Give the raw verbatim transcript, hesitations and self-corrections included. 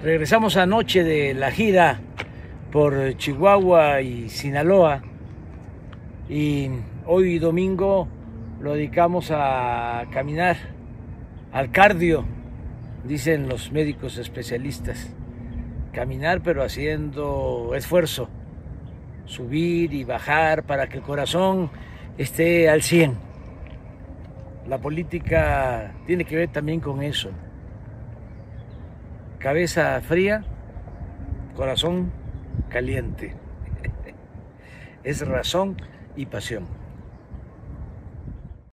Regresamos anoche de la gira por Chihuahua y Sinaloa y hoy domingo lo dedicamos a caminar, al cardio, dicen los médicos especialistas. Caminar pero haciendo esfuerzo, subir y bajar para que el corazón esté al cien. La política tiene que ver también con eso. Cabeza fría, corazón caliente. Es razón y pasión.